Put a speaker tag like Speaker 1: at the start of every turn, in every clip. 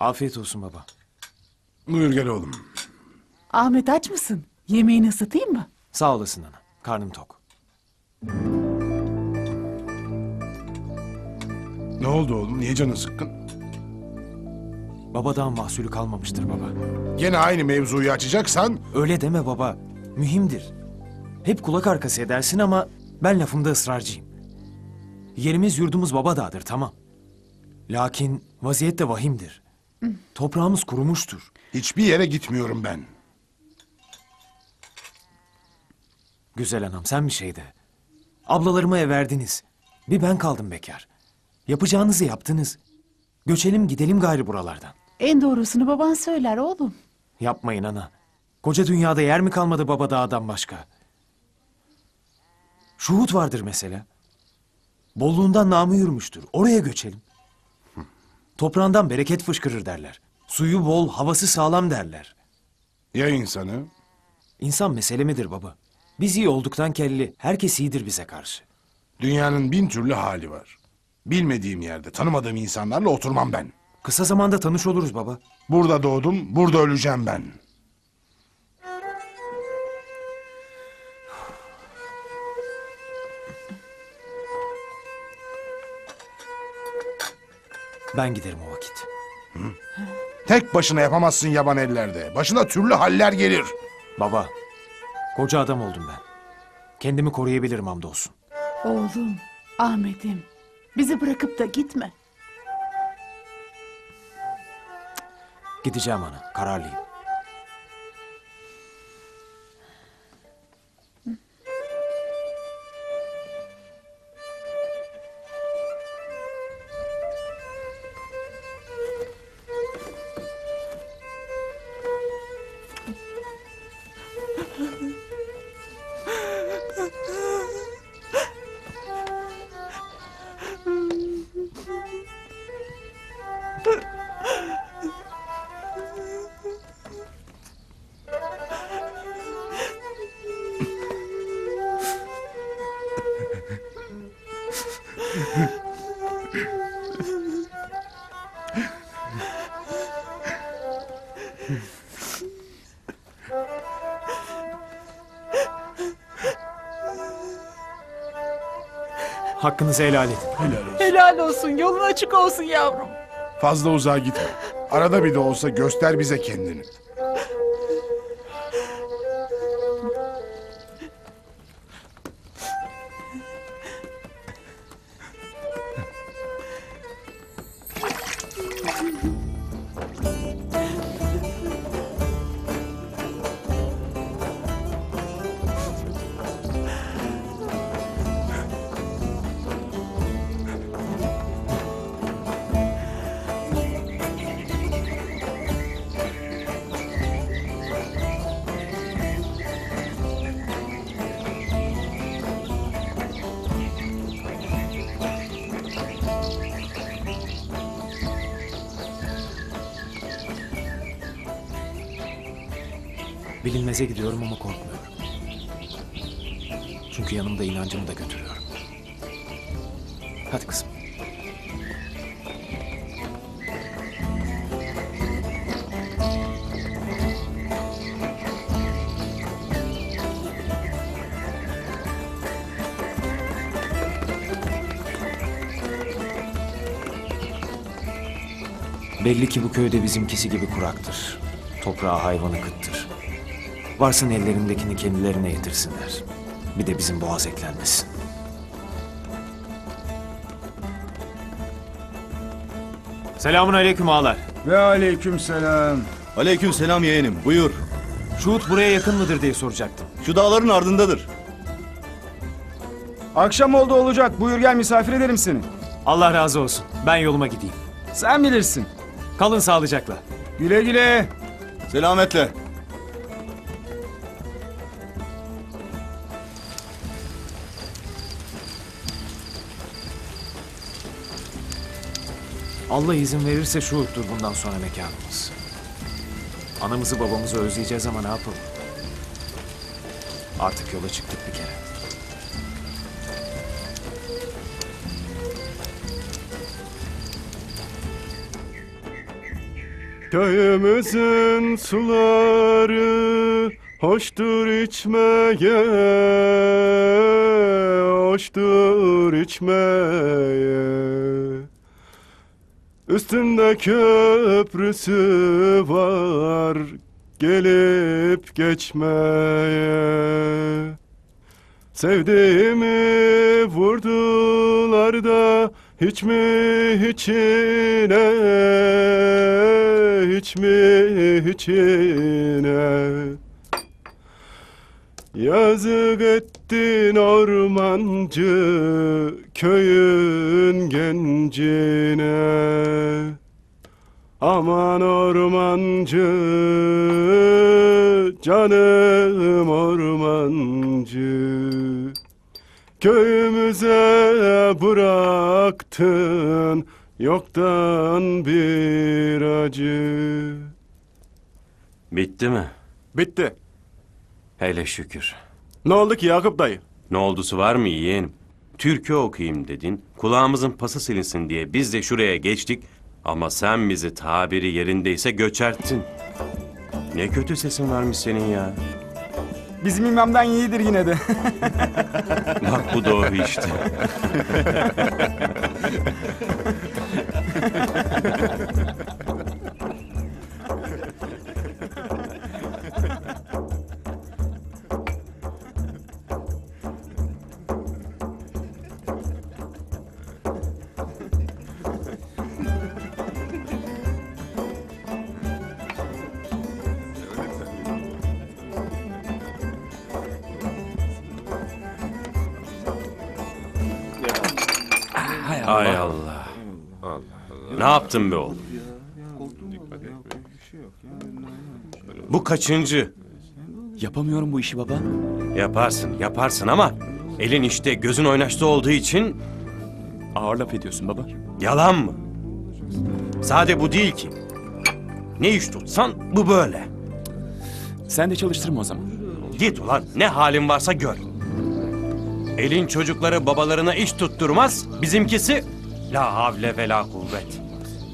Speaker 1: Afiyet olsun baba.
Speaker 2: Buyur gel oğlum.
Speaker 3: Ahmet aç mısın? Yemeğini ısıtayım mı?
Speaker 1: Sağ olasın ana. Karnım tok.
Speaker 2: Ne oldu oğlum? Niye canın sıkkın?
Speaker 1: Babadan mahsulü kalmamıştır baba.
Speaker 2: Gene aynı mevzuyu açacaksan...
Speaker 1: Öyle deme baba. Mühimdir. Hep kulak arkası edersin ama ben lafımda ısrarcıyım. Yerimiz yurdumuz Babadağ'dır tamam. Lakin vaziyet de vahimdir. Toprağımız kurumuştur.
Speaker 2: Hiçbir yere gitmiyorum ben.
Speaker 1: Güzel anam sen bir şey de. Ablalarımı ev verdiniz. Bir ben kaldım bekar. Yapacağınızı yaptınız. Göçelim gidelim gayrı buralardan.
Speaker 3: En doğrusunu baban söyler oğlum.
Speaker 1: Yapmayın ana. Koca dünyada yer mi kalmadı Babadağ'dan başka? Şuhut vardır mesela. Bolluğundan namı yürümüştür. Oraya göçelim. Toprağından bereket fışkırır derler. Suyu bol, havası sağlam derler.
Speaker 2: Ya insanı?
Speaker 1: İnsan mesele midir baba? Biz iyi olduktan kelli, herkes iyidir bize karşı.
Speaker 2: Dünyanın bin türlü hali var. Bilmediğim yerde, tanımadığım insanlarla oturmam ben.
Speaker 1: Kısa zamanda tanış oluruz baba.
Speaker 2: Burada doğdum, burada öleceğim ben.
Speaker 1: Ben giderim o vakit.
Speaker 2: Tek başına yapamazsın yaban ellerde. Başına türlü haller gelir.
Speaker 1: Baba, koca adam oldum ben. Kendimi koruyabilirim hamdolsun.
Speaker 3: Oğlum, Ahmet'im. Bizi bırakıp da gitme.
Speaker 1: Gideceğim ana, kararlıyım. Hakkınızı helal edin.
Speaker 2: Helal olsun.
Speaker 3: Helal olsun, yolun açık olsun yavrum.
Speaker 2: Fazla uzağa gitme. Arada bir de olsa göster bize kendini.
Speaker 1: Bilinmeze gidiyorum ama korkmuyorum. Çünkü yanımda inancımı da götürüyorum. Hadi kızım. Belli ki bu köyde bizimkisi gibi kuraktır. Toprağı hayvanı kıttır. Varsın ellerindekini kendilerine yetirsinler. Bir de bizim boğaz eklenmesin. Selamun aleyküm ağalar.
Speaker 4: Ve aleykümselam.
Speaker 5: Aleykümselam yeğenim, buyur.
Speaker 1: Şuhut buraya yakın mıdır diye soracaktım.
Speaker 5: Şu dağların ardındadır.
Speaker 4: Akşam oldu olacak. Buyur gel misafir ederim seni.
Speaker 1: Allah razı olsun. Ben yoluma gideyim.
Speaker 4: Sen bilirsin.
Speaker 1: Kalın sağlıcakla.
Speaker 4: Güle güle.
Speaker 5: Selametle.
Speaker 1: Allah izin verirse Şuhut'tur bundan sonra mekanımız. Anamızı babamızı özleyeceğiz ama ne yapalım? Artık yola çıktık bir kere.
Speaker 6: Köyümüzün suları hoştur içmeye, hoştur içmeye. Üstünde köprüsü var gelip geçmeye. Sevdiğimi vurdular da hiç mi hiçine, hiç mi hiçine. Yazık ettin ormancı köyün gencine. Aman ormancı, canım ormancı. Köyümüze bıraktın yoktan bir acı.
Speaker 7: Bitti mi?
Speaker 6: Bitti.
Speaker 7: Hele şükür.
Speaker 6: Ne oldu ki Yakup dayı?
Speaker 7: Ne oldusu var mı yeğenim? Türkü okuyayım dedin, kulağımızın pası silinsin diye biz de şuraya geçtik. Ama sen bizi tabiri yerindeyse göçerttin. Ne kötü sesin varmış senin ya.
Speaker 4: Bizim imamdan iyidir yine de.
Speaker 7: Bak bu doğru işte. Hay Allah. Ne yaptın be oğlum? Bu kaçıncı?
Speaker 8: Yapamıyorum bu işi baba.
Speaker 7: Yaparsın ama elin işte gözün oynaşta olduğu için
Speaker 8: Ağır laf ediyorsun baba.
Speaker 7: yalan mı? Sade bu değil ki. Ne iş tutsan bu böyle.
Speaker 8: Sen de çalıştırma o zaman.
Speaker 7: Git ulan ne halin varsa gör. Elin çocukları babalarına iş tutturmaz, bizimkisi la havle ve la kuvvet.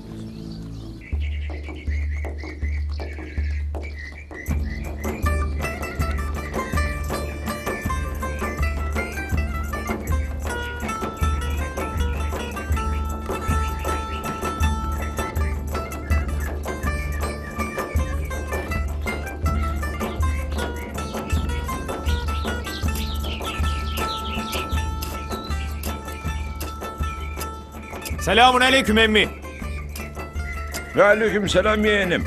Speaker 1: Selamun aleyküm emmi.
Speaker 9: Ve aleykümselam yeğenim.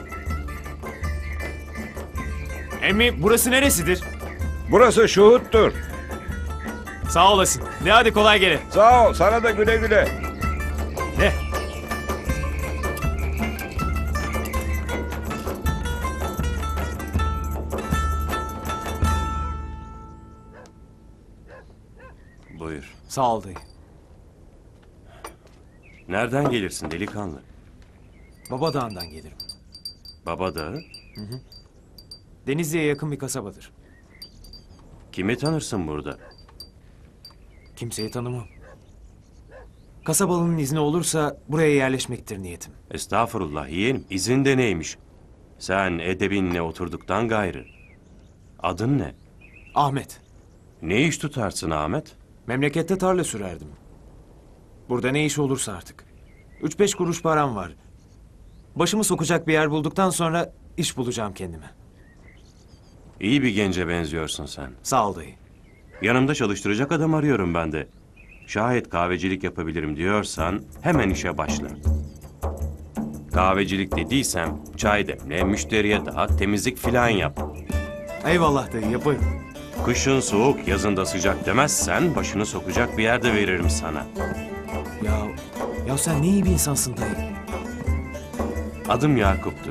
Speaker 1: Emmi burası neresidir?
Speaker 9: Burası Şuhut'tur.
Speaker 1: Sağ olasın. De hadi kolay gele.
Speaker 9: Sağ ol, sana da güle güle.
Speaker 1: De.
Speaker 7: Buyur.
Speaker 1: Sağ ol dayı.
Speaker 7: Nereden gelirsin delikanlı?
Speaker 1: Baba Dağı'ndan gelirim.
Speaker 7: Baba Dağı?
Speaker 1: Denizli'ye yakın bir kasabadır.
Speaker 7: Kimi tanırsın burada?
Speaker 1: Kimseyi tanımam. Kasabalının izni olursa buraya yerleşmektir niyetim.
Speaker 7: Estağfurullah yeğenim, izin de neymiş? Sen edebinle oturduktan gayrı. Adın ne?
Speaker 1: Ahmet.
Speaker 7: Ne iş tutarsın Ahmet?
Speaker 1: Memlekette tarla sürerdim. Burada ne iş olursa artık. 3-5 kuruş param var. Başımı sokacak bir yer bulduktan sonra iş bulacağım kendime.
Speaker 7: İyi bir gence benziyorsun sen.
Speaker 1: Sağ ol dayı.
Speaker 7: Yanımda çalıştıracak adam arıyorum ben de. Şayet kahvecilik yapabilirim diyorsan hemen işe başla. Kahvecilik dediysem çay demle, müşteriye dağıt, temizlik filan yap.
Speaker 1: Eyvallah dayı, yaparım.
Speaker 7: Kışın soğuk, yazında sıcak demezsen başını sokacak bir yerde veririm sana.
Speaker 1: Ya sen ne iyi bir insansın dayı.
Speaker 7: Adım Yakup'tur.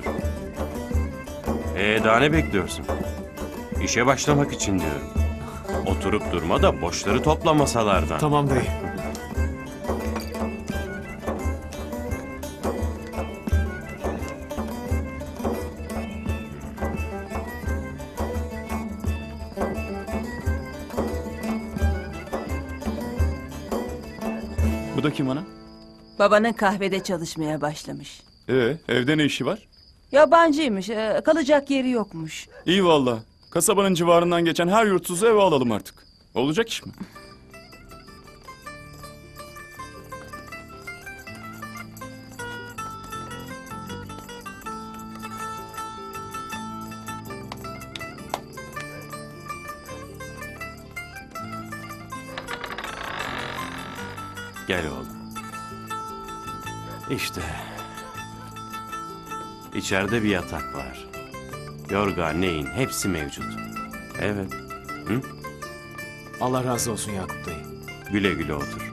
Speaker 7: Daha ne bekliyorsun? İşe başlamak için diyorum. Oturup durma da boşları topla masalardan.
Speaker 1: Tamam dayı.
Speaker 8: Bu da kim ana?
Speaker 10: Babanın kahvede çalışmaya başlamış.
Speaker 8: Evde ne işi var?
Speaker 10: Yabancıymış. Kalacak yeri yokmuş.
Speaker 8: İyi valla. Kasabanın civarından geçen her yurtsuzu eve alalım artık. Olacak iş mi?
Speaker 7: Gel oğlum. İşte. İçeride bir yatak var. Yorgan, neyin hepsi mevcut. Evet. Hı?
Speaker 1: Allah razı olsun Yakup dayı.
Speaker 7: Güle güle otur.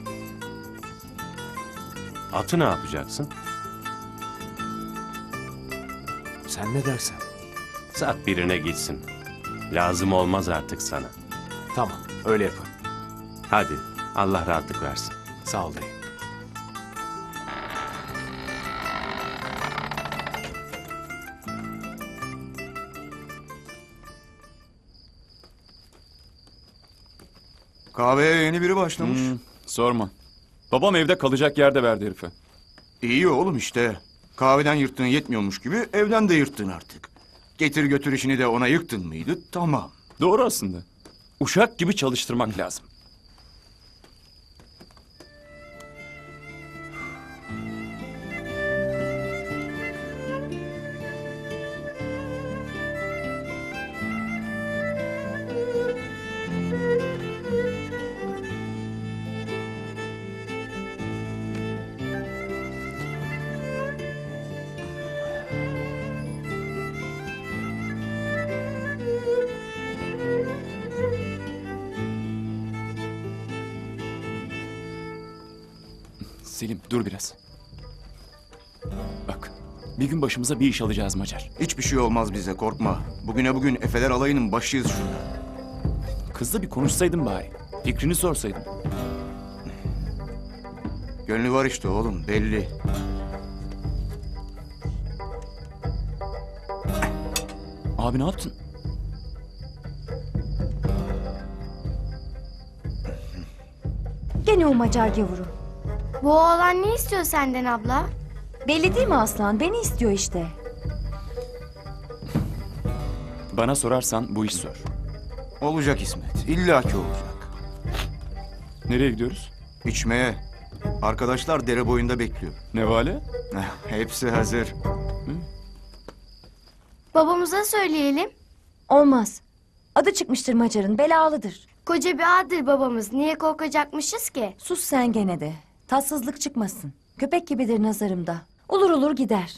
Speaker 7: Atı ne yapacaksın?
Speaker 1: Sen ne dersen.
Speaker 7: Sat birine gitsin. Lazım olmaz artık sana.
Speaker 1: Tamam, öyle yaparım.
Speaker 7: Hadi, Allah rahatlık versin.
Speaker 1: Sağ ol dayı.
Speaker 4: Kahveye yeni biri başlamış.
Speaker 8: Sorma. Babam evde kalacak yer de verdi herife.
Speaker 4: İyi oğlum işte. Kahveden yırttığın yetmiyormuş gibi evden de yırttın artık. Getir götür işini de ona yıktın mıydı? Tamam.
Speaker 8: Doğru aslında. Uşak gibi çalıştırmak lazım. Selim dur biraz. Bak bir gün başımıza bir iş alacağız Macar.
Speaker 4: Hiçbir şey olmaz bize, korkma. Bugüne bugün Efeler alayının başıyız şurada.
Speaker 8: Kızla bir konuşsaydın bari. Fikrini sorsaydın.
Speaker 4: Gönlü var işte oğlum, belli.
Speaker 8: Abi ne yaptın?
Speaker 11: Gene o Macar gavuru.
Speaker 12: Bu oğlan ne istiyor senden abla?
Speaker 11: Belli değil mi Aslan? Beni istiyor işte.
Speaker 8: Bana sorarsan bu iş zor.
Speaker 4: Olacak İsmet, illaki olacak.
Speaker 8: Nereye gidiyoruz?
Speaker 4: İçmeye. Arkadaşlar dere boyunda bekliyor.
Speaker 8: Ne vale?
Speaker 4: Hepsi hazır.
Speaker 12: Babamıza söyleyelim.
Speaker 11: Olmaz. Adı çıkmıştır Macar'ın, belalıdır.
Speaker 12: Koca bir ağadır babamız. Niye korkacakmışız ki?
Speaker 11: Sus sen gene de. Tatsızlık çıkmasın. Köpek gibidir nazarımda. Olur olur gider.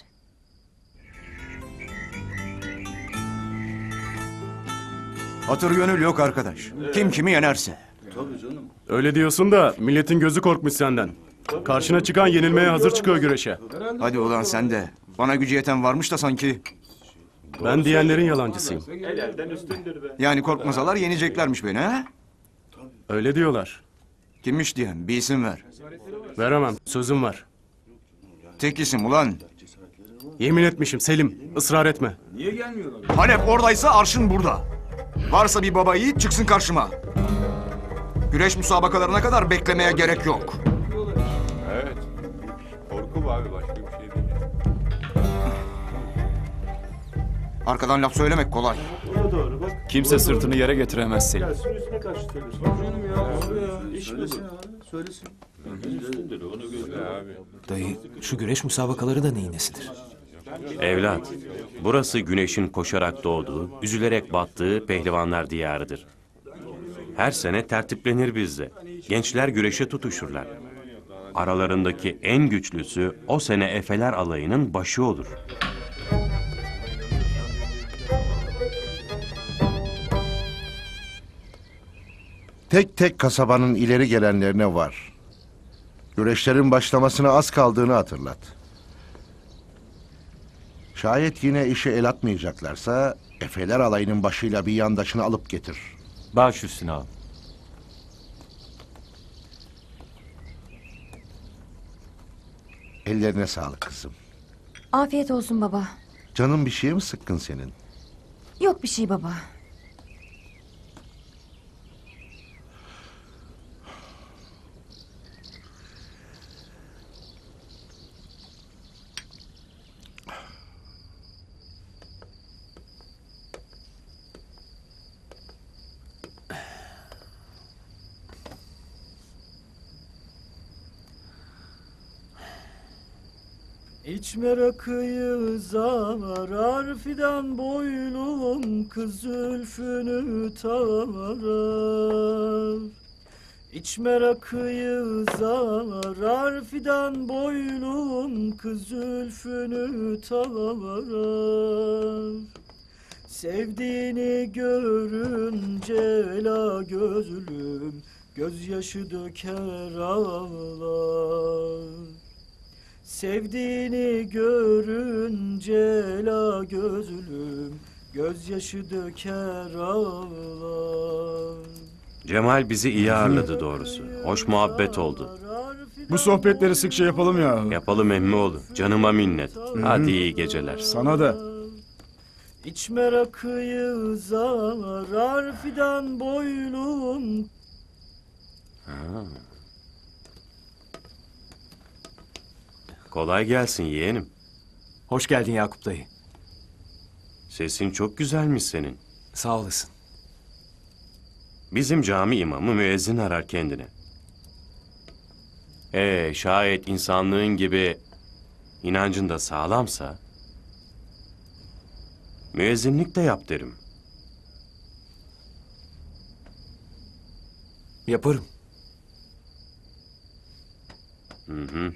Speaker 4: Hatır gönül yok arkadaş. Kim kimi yenerse.
Speaker 6: Öyle diyorsun da milletin gözü korkmuş senden. Karşına çıkan yenilmeye hazır çıkıyor güreşe.
Speaker 4: Hadi ulan sen de. Bana gücü yeten varmış da sanki.
Speaker 6: Ben diyenlerin yalancısıyım.
Speaker 4: Yani korkmasalar yeneceklermiş beni ha?
Speaker 6: Öyle diyorlar.
Speaker 4: Kimmiş diyen, bir isim ver.
Speaker 6: Veremem, sözüm var.
Speaker 4: Tek isim ulan.
Speaker 6: Yemin etmişim Selim, ısrar etme.
Speaker 4: Halep oradaysa arşın burada. Varsa bir baba yiğit çıksın karşıma. Güreş müsabakalarına kadar beklemeye gerek yok.
Speaker 9: Evet. Korku bu abi, başka bir şey değil.
Speaker 4: Arkadan laf söylemek kolay.
Speaker 8: Kimse sırtını yere getiremez Selim.
Speaker 1: Dayı, şu güreş müsabakaları da neyin nesidir?
Speaker 7: Evlat, burası güneşin koşarak doğduğu, üzülerek battığı pehlivanlar diyarıdır. Her sene tertiplenir bizde. Gençler güreşe tutuşurlar. Aralarındaki en güçlüsü o sene Efeler alayının başı olur.
Speaker 13: Tek tek kasabanın ileri gelenlerine var. Güreşlerin başlamasına az kaldığını hatırlat. Şayet yine işe el atmayacaklarsa Efeler alayının başıyla bir yandaşını alıp getir.
Speaker 14: Baş üstüne al.
Speaker 13: Ellerine sağlık kızım.
Speaker 11: Afiyet olsun baba.
Speaker 13: Canın bir şeye mi sıkkın senin?
Speaker 11: Yok bir şey baba.
Speaker 14: İçme rakıyı zarar, fidan boylum kız zülfünü tarar. İçme rakıyı zarar, fidan boylum kız zülfünü tarar. Sevdiğini görünce la gözlüm gözyaşı döker ağlar. Sevdiğini görünce la gözlüm gözyaşı döker ağlar.
Speaker 7: Cemal bizi iyi ağırladı doğrusu. Hoş muhabbet oldu.
Speaker 8: Bu sohbetleri sıkça yapalım ya.
Speaker 7: Yapalım Emmoğlu. Canıma minnet. Hadi iyi geceler.
Speaker 8: Sana da.
Speaker 14: İçme rakıyı zarar, fidan boylum.
Speaker 7: Kolay gelsin yeğenim.
Speaker 1: Hoş geldin Yakup dayı.
Speaker 7: Sesin çok güzelmiş senin.
Speaker 1: Sağ olasın.
Speaker 7: Bizim cami imamı müezzin arar kendine. Şayet insanlığın gibi inancın da sağlamsa müezzinlik de yap derim.
Speaker 1: Yaparım.
Speaker 7: Hı.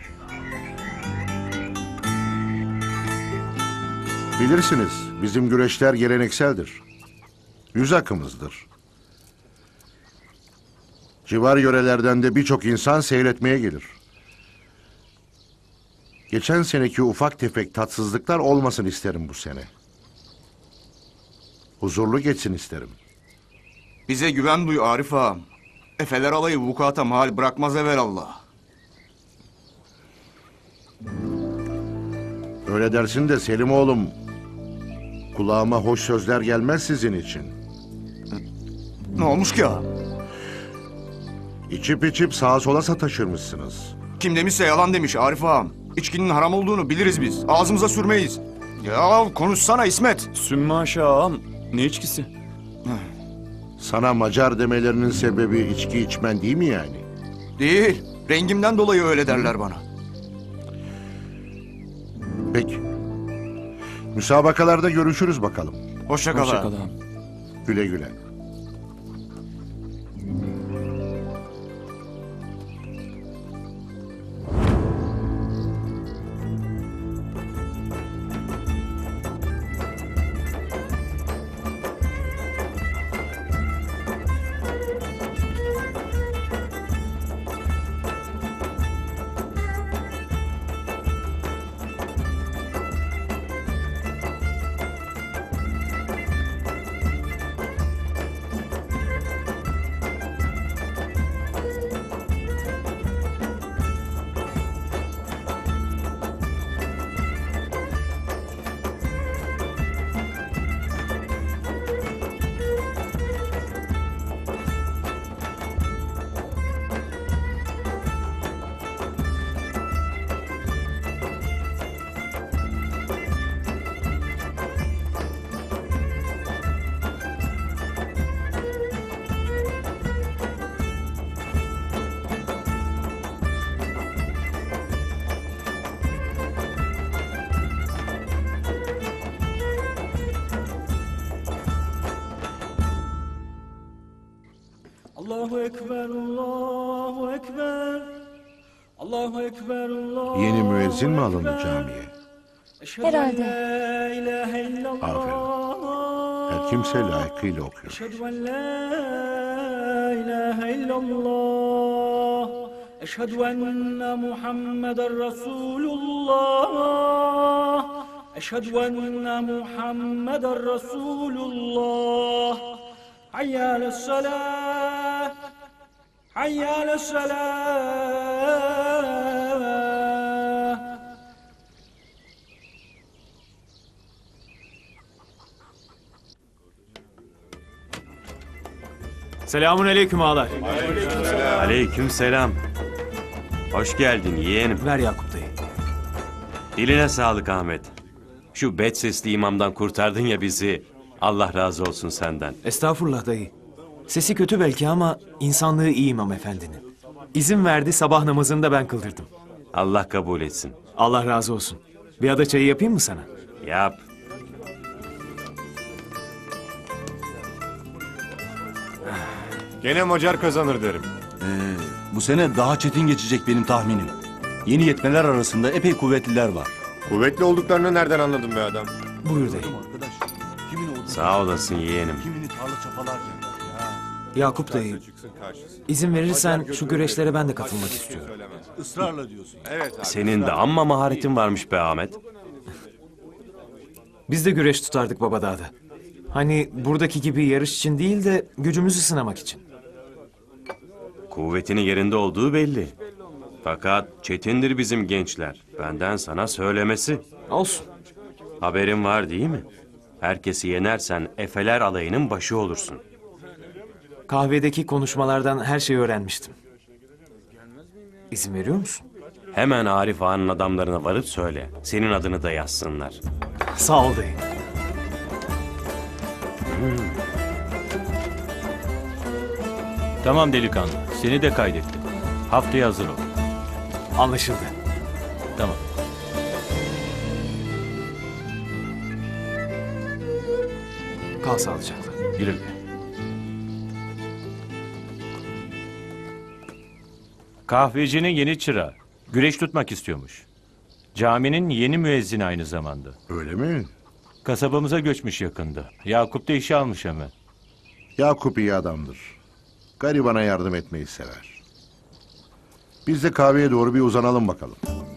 Speaker 13: Bilirsiniz, bizim güreşler gelenekseldir. Yüz akımızdır. Civar yörelerden de birçok insan seyretmeye gelir. Geçen seneki ufak tefek tatsızlıklar olmasın isterim bu sene. Huzurlu geçsin isterim.
Speaker 4: Bize güven duy Arif ağam. Efeler alayı vukuata mahal bırakmaz evelallah.
Speaker 13: Öyle dersin de Selim oğlum, kulağıma hoş sözler gelmez sizin için.
Speaker 4: Ne olmuş ki ağam?
Speaker 13: İçip içip sağa sola sataşırmışsınız.
Speaker 4: Kim demişse yalan demiş Arif ağam. İçkinin haram olduğunu biliriz biz. Ağzımıza sürmeyiz. Ya konuşsana İsmet.
Speaker 8: Sünmaşa ağam. Ne içkisi?
Speaker 13: Sana Macar demelerinin sebebi içki içmen değil mi yani?
Speaker 4: Değil. Rengimden dolayı öyle derler bana.
Speaker 13: Peki. Müsabakalarda görüşürüz bakalım.
Speaker 4: Hoşça kal ağam.
Speaker 13: Güle güle.
Speaker 14: Allahu Ekber, Allahu Ekber. Allahu Ekber, Allahu
Speaker 13: Yeni müezzin mi alındı camiye?
Speaker 11: Herhalde.
Speaker 13: Aferin. Her kimse layıkıyla okuyor.
Speaker 14: Eşhedü en la ilahe illallah. Eşhedü enne Muhammeden Resulullah. Eşhedü enne Muhammeden Resulullah. Hayya alas-salah. Hayya alas-salah.
Speaker 1: Selamun aleyküm ağalar.
Speaker 7: Aleyküm selam. Hoş geldin yeğenim.
Speaker 1: Ver Yakup dayı.
Speaker 7: Diline sağlık Ahmet. Şu bet sesli imamdan kurtardın ya bizi. Allah razı olsun senden.
Speaker 1: Estağfurullah dayı. Sesi kötü belki ama insanlığı iyi imam efendinin. İzin verdi, sabah namazını da ben kıldırdım.
Speaker 7: Allah kabul etsin.
Speaker 1: Allah razı olsun. Bir ada çayı yapayım mı sana?
Speaker 7: Yap.
Speaker 9: Gene Macar kazanır derim.
Speaker 5: Bu sene daha çetin geçecek benim tahminim. Yeni yetmeler arasında epey kuvvetliler var.
Speaker 9: Kuvvetli olduklarını nereden anladın be adam?
Speaker 1: Buyur dayı.
Speaker 5: Arkadaş, kimini odun
Speaker 7: Sağ olasın yeğenim.
Speaker 5: kimini tarla çapalarken.
Speaker 1: Yakup dayı,
Speaker 9: Çıksın karşısına.
Speaker 1: izin verirsen şu güreşlere ben de katılmak istiyorum.
Speaker 5: Israrla diyorsun.
Speaker 9: Evet abi.
Speaker 7: Senin de amma maharetin varmış be Ahmet.
Speaker 1: Biz de güreş tutardık Babadağ'da. Hani buradaki gibi yarış için değil de gücümüzü sınamak için.
Speaker 7: Kuvvetinin yerinde olduğu belli. Fakat çetindir bizim gençler. Benden sana söylemesi.
Speaker 1: Olsun.
Speaker 7: Haberin var değil mi? Herkesi yenersen Efeler alayının başı olursun.
Speaker 1: Kahvedeki konuşmalardan her şeyi öğrenmiştim. İzin veriyor musun?
Speaker 7: Hemen Arif Ağa'nın adamlarına varıp söyle. Senin adını da yazsınlar.
Speaker 1: Sağ ol dayı.
Speaker 15: Tamam delikanlı. Seni de kaydettim. Haftaya hazır ol.
Speaker 1: Anlaşıldı.
Speaker 15: Tamam.
Speaker 1: Kal sağlıcakla.
Speaker 15: Güle güle. Kahvecinin yeni çırağı. Güreş tutmak istiyormuş. Caminin yeni müezzini aynı zamanda.
Speaker 13: Öyle mi?
Speaker 15: Kasabamıza göçmüş yakında. Yakup da işe almış hemen.
Speaker 13: Yakup iyi adamdır. Garibana yardım etmeyi sever. Biz de kahveye doğru bir uzanalım bakalım.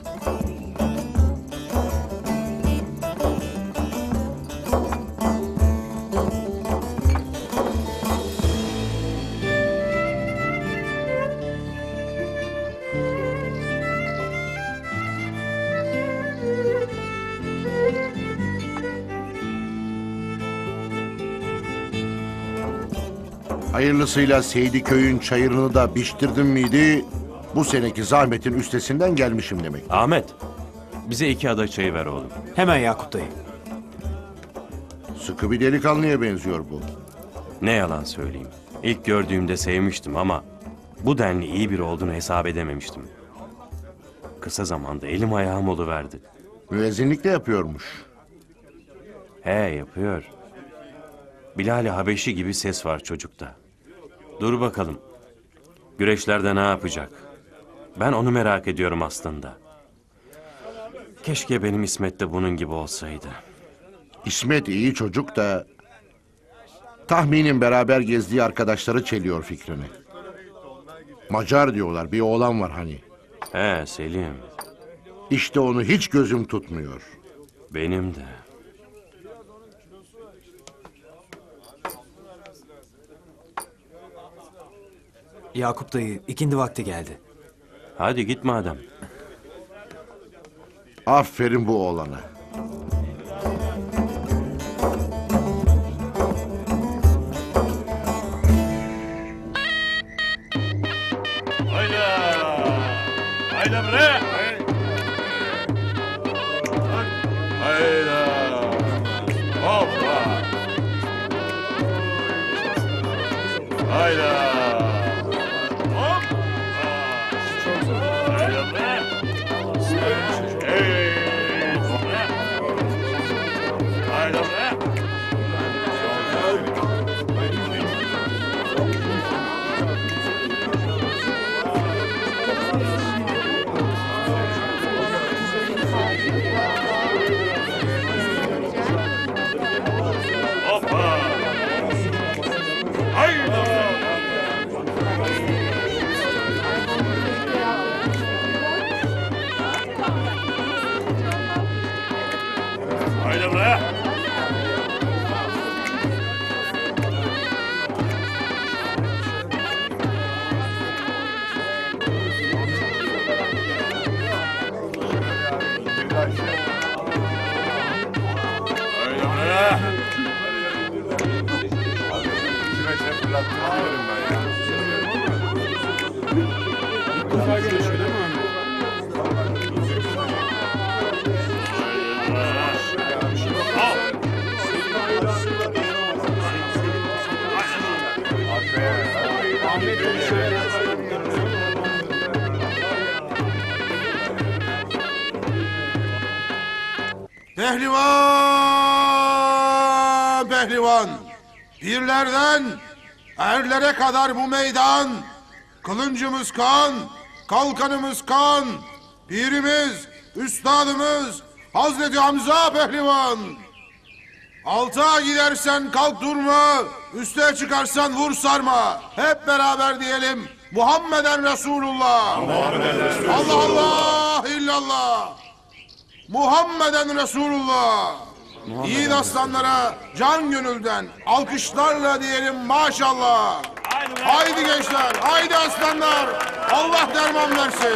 Speaker 13: Hayırlısıyla Seydi köyün çayırını da biçtirdim miydi? Bu seneki zahmetin üstesinden gelmişim demek.
Speaker 7: Ahmet, bize 2 ada çayı ver oğlum.
Speaker 1: Hemen Yakup dayı.
Speaker 13: Sıkı bir delikanlıya benziyor bu.
Speaker 7: Ne yalan söyleyeyim. İlk gördüğümde sevmiştim ama bu denli iyi biri olduğunu hesap edememiştim. Kısa zamanda elim ayağım oluverdi.
Speaker 13: Müezzinlik de yapıyormuş.
Speaker 7: He yapıyor. Bilal-i Habeşi gibi ses var çocukta. Dur bakalım. Güreşlerde ne yapacak? Ben onu merak ediyorum aslında. Keşke benim İsmet de bunun gibi olsaydı.
Speaker 13: İsmet iyi çocuk da... tahminim beraber gezdiği arkadaşları çeliyor fikrini. Macar diyorlar, bir oğlan var hani.
Speaker 7: He Selim.
Speaker 13: İşte onu hiç gözüm tutmuyor.
Speaker 7: Benim de.
Speaker 1: Yakup dayı, ikindi vakti geldi.
Speaker 7: Hadi git madem.
Speaker 13: Aferin bu oğlana.
Speaker 14: Hayda! Hayda bre! Hayda! Hoppa! Hayda! Hoppa! Hayda bre! Hey! Hayda bre! Hoppa! Hayda! Hayda bre!
Speaker 2: Pehlivan! Pehlivan! Pirlerden erlere kadar bu meydan. Kılıncımız kan, kalkanımız kan. Pirimiz, üstadımız Hazreti Hamza Pehlivan. Alta gidersen kalk durma, üste çıkarsan vur sarma. Hep beraber diyelim Muhammeden Resulullah. Allah Allah illallah. Muhammeden Resulullah. Yiğit aslanlara can gönülden alkışlarla diyelim maşallah. Haydi gençler, haydi aslanlar. Allah derman versin.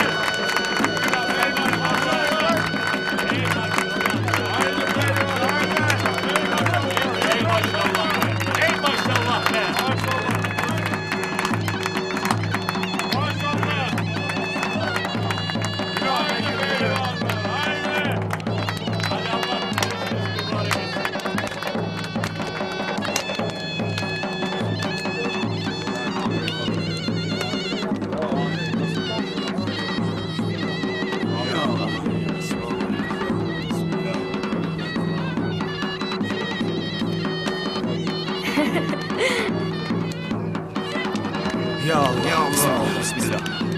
Speaker 1: Ya Allah. Ya Allah. Bismillah.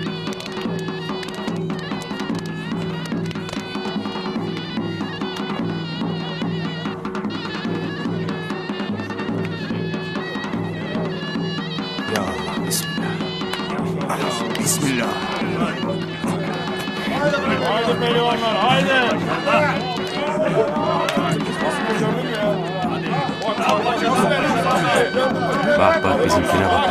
Speaker 1: Ya Allah. Bismillah. Bismillah.
Speaker 14: Haydi pehlivanlar, haydi.
Speaker 7: Bak bak bizimkine bak.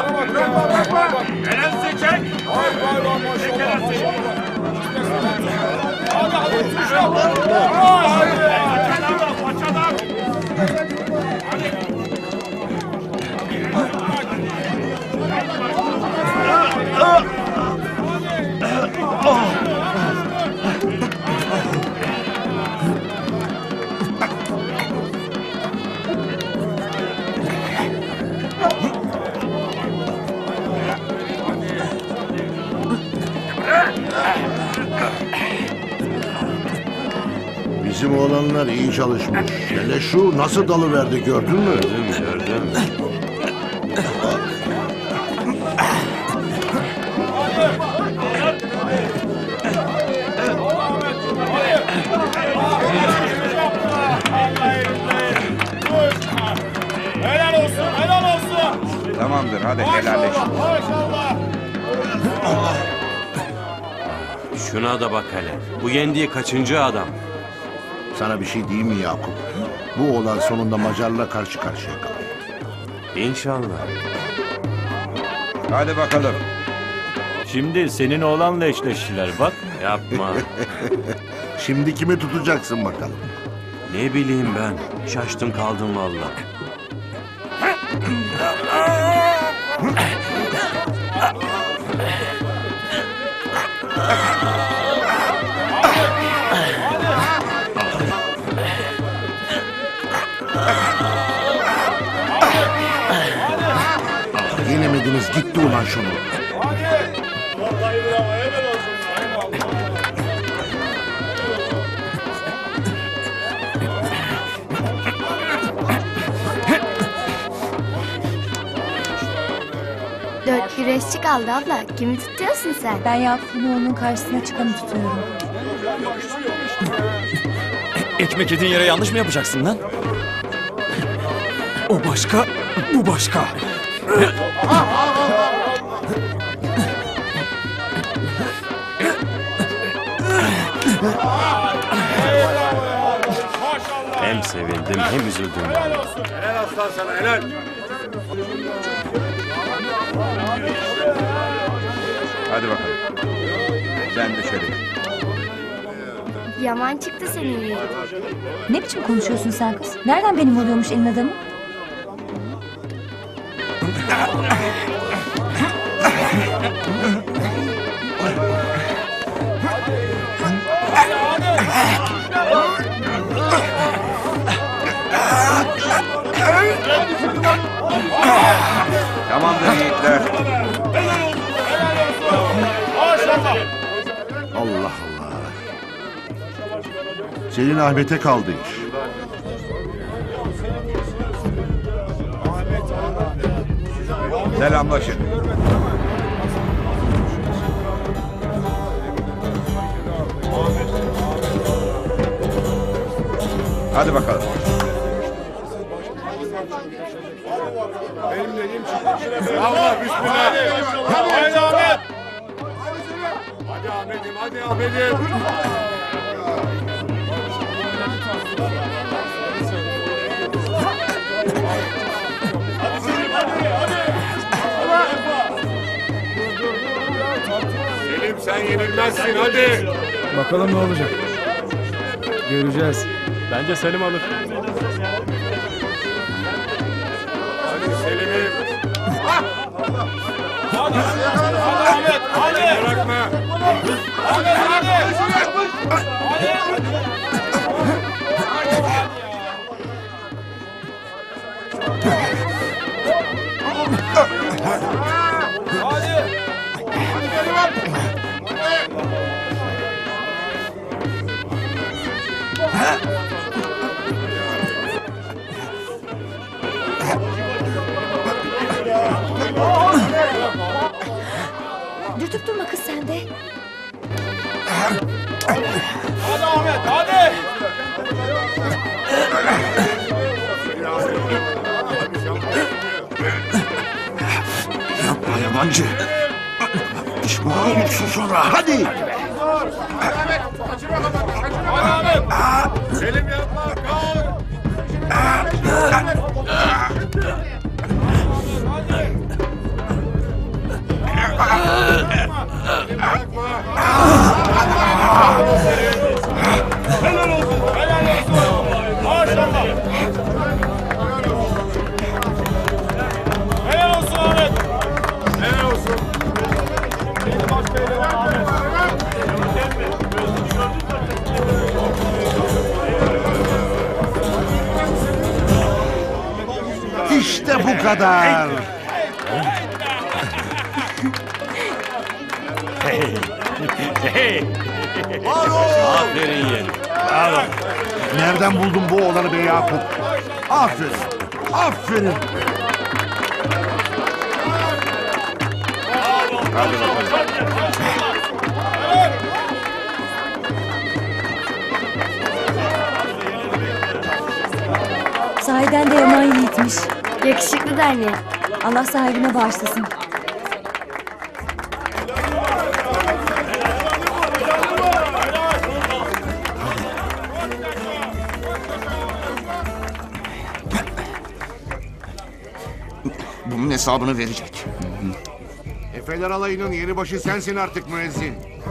Speaker 14: Elensi çek. Çek elensi.
Speaker 13: Bizim oğlanlar iyi çalışmış. Hele şu nasıl dalıverdi gördün mü?
Speaker 7: Gördüm.
Speaker 14: Helal olsun, helal olsun.
Speaker 9: Tamamdır hadi helalleşin.
Speaker 14: Maşallah.
Speaker 7: Şuna da bak hele. Bu yendiği kaçıncı adam?
Speaker 13: Sana bir şey diyeyim mi Yakup? Bu oğlan sonunda Macar'la karşı karşıya kalıyor.
Speaker 7: İnşallah.
Speaker 9: Hadi bakalım.
Speaker 15: Şimdi senin oğlanla eşleştiler bak.
Speaker 7: Yapma.
Speaker 13: Şimdi kimi tutacaksın bakalım?
Speaker 7: Ne bileyim ben. Şaştım kaldım vallahi.
Speaker 13: Yenemediniz gitti ulan şunu.
Speaker 14: Vallahi bravo, helal olsun.
Speaker 12: Dört güreşçi kaldı abla. Kimi tutuyorsun sen?
Speaker 11: Ben Yakup'un oğlunun karşısına çıkanı tutuyorum.
Speaker 6: Ekmek yediğin yere yanlış mı yapacaksın lan?
Speaker 1: O başka, bu başka.
Speaker 7: Hem sevindim hem üzüldüm.
Speaker 14: Helal aslan sana, helal.
Speaker 9: Hadi bakalım. Sen dışarı.
Speaker 12: Yaman çıktı senin yiğit.
Speaker 11: Ne biçim konuşuyorsun sen kız? Nereden benim oluyormuş elin adamı?
Speaker 9: Tamamdır yiğitler.
Speaker 14: Maşallah.
Speaker 13: Allah Allah. Senin Ahmet'e kaldı iş.
Speaker 4: Selamlaşın. Hadi bakalım.
Speaker 14: Benim dediğim çıktı. Allah bismillah. Hadi Ahmet. Hadi Ahmet'im, hadi Ahmet'im. Selim sen yenilmezsin hadi.
Speaker 6: Bakalım ne olacak. Göreceğiz. Bence Selim alır.
Speaker 14: Hadi Selim'im. Hadi Ahmet, hadi. Bırakma. Hadi, hadi.
Speaker 11: Dürtüp durma kız sen de.
Speaker 14: Hadi Ahmet, hadi.
Speaker 4: Yapma yabancı. Pişman olursun sonra. Hadi.
Speaker 14: Hadi Ahmet. Selim yapma, kalk. Helal olsun, helal olsun. Maşallah. Helal olsun Ahmet. Helal olsun. Yeni baş pehlivan Ahmet.
Speaker 13: İşte bu kadar.
Speaker 7: Aferin yeğenim.
Speaker 13: Nereden buldun bu oğlanı be Yakup? Aferin. Aferin.
Speaker 7: Hadi bakalım.
Speaker 11: Sahiden de yaman yiğitmiş.
Speaker 12: Yakışıklı da anne.
Speaker 11: Allah sahibine bağışlasın.
Speaker 4: Bunun hesabını verecek.
Speaker 13: Efeler alayının yeni başı sensin artık müezzin.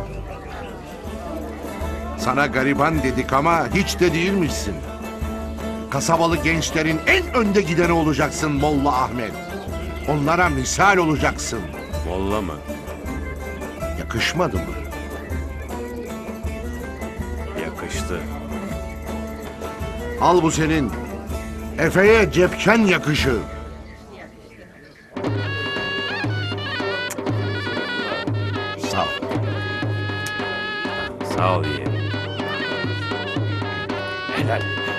Speaker 13: Sana gariban dedik ama hiç de değilmişsin. Kasabalı gençlerin en önde gideni olacaksın Molla Ahmet. Onlara misal olacaksın.
Speaker 7: Molla mı?
Speaker 13: Yakışmadı mı?
Speaker 7: Yakıştı.
Speaker 13: Al bu senin. Efe'ye cepken yakışı. Sağ ol.
Speaker 7: Sağ ol yeğenim.
Speaker 13: Helal.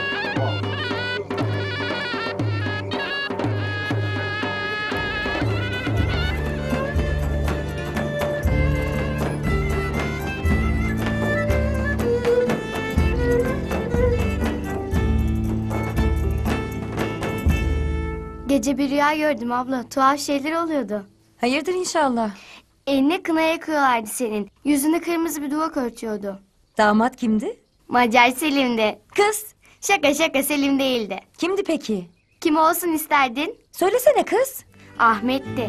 Speaker 12: Gece bir rüya gördüm abla. Tuhaf şeyler oluyordu.
Speaker 11: Hayırdır inşallah.
Speaker 12: Eline kına yakıyorlardı senin. Yüzünü kırmızı bir duvak örtüyordu.
Speaker 11: Damat kimdi?
Speaker 12: Macar Selim'di. Kız. Şaka şaka Selim değildi.
Speaker 11: Kimdi peki?
Speaker 12: Kim olsun isterdin?
Speaker 11: Söylesene kız.
Speaker 12: Ahmet'ti.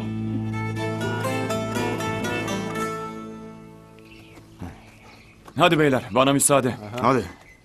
Speaker 8: Hadi beyler bana müsaade.
Speaker 4: Hadi.